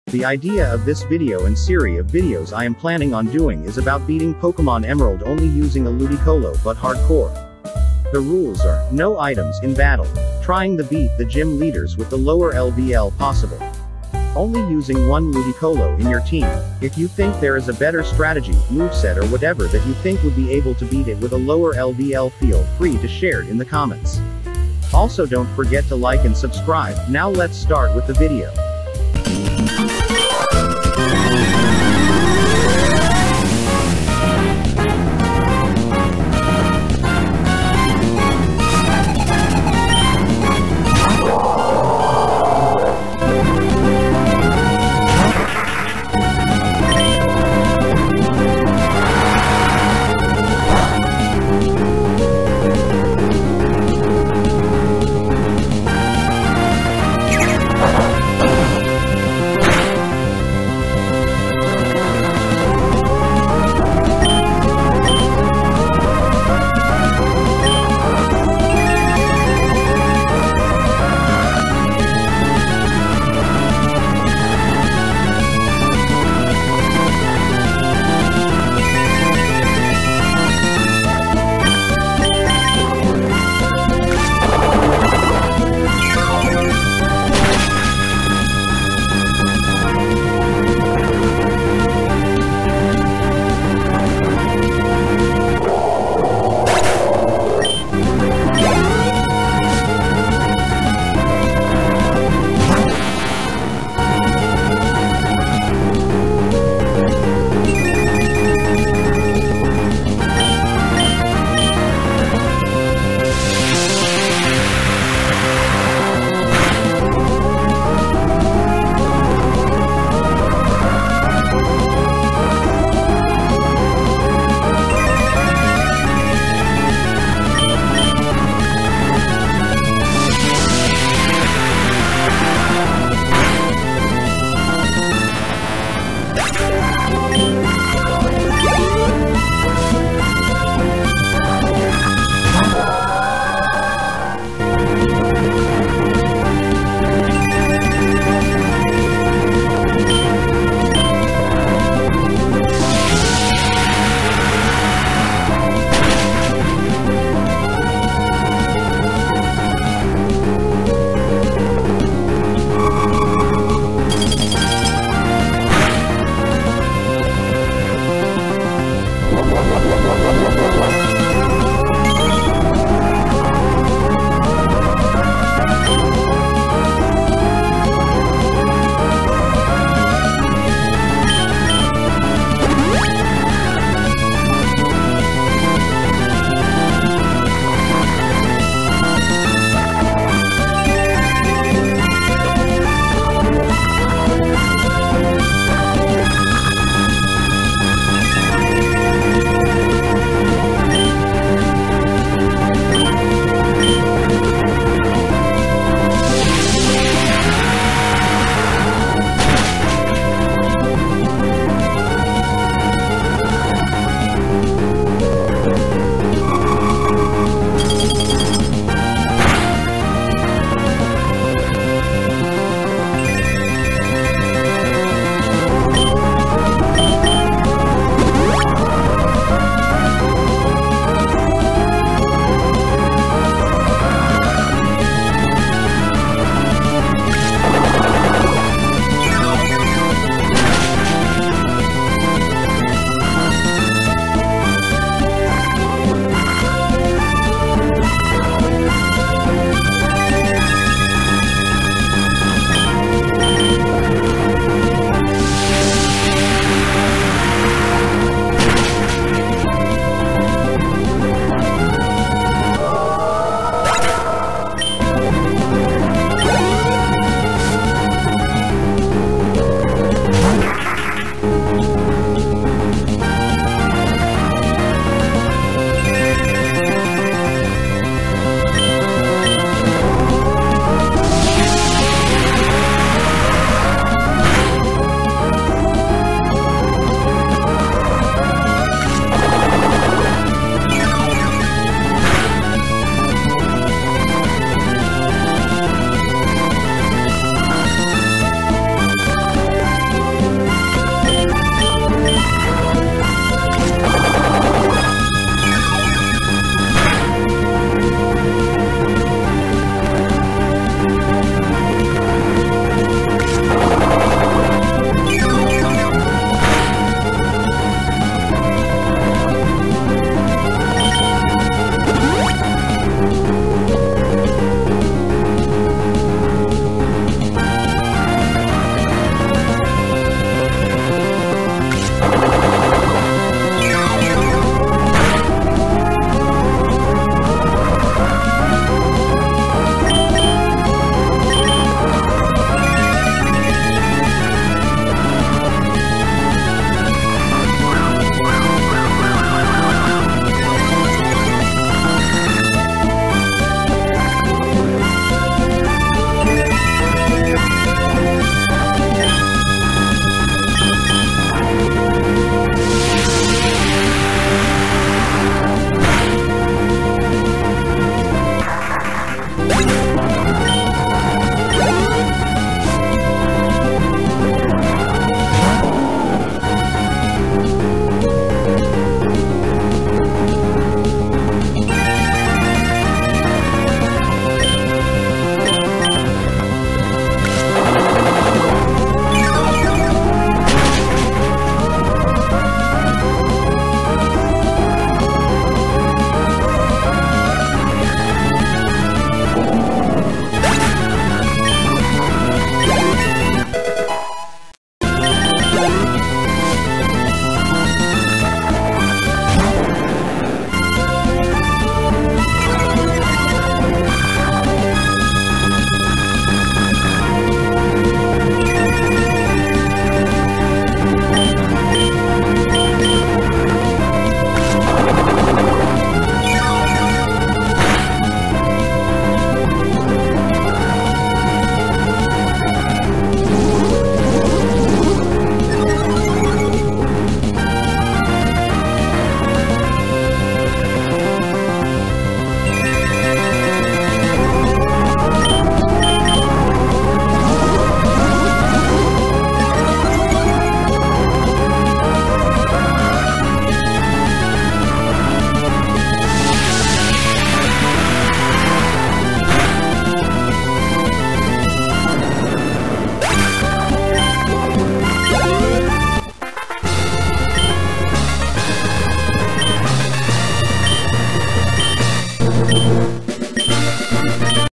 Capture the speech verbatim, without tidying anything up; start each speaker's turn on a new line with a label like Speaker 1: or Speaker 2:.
Speaker 1: The idea of this video and series of videos I am planning on doing is about beating Pokemon Emerald only using a ludicolo but hardcore. The rules are, no items in battle. Trying to beat the gym leaders with the lower L V L possible. Only using one ludicolo in your team. If you think there is a better strategy, moveset or whatever that you think would be able to beat it with a lower L V L, feel free to share it in the comments. Also don't forget to like and subscribe. Now let's start with the video.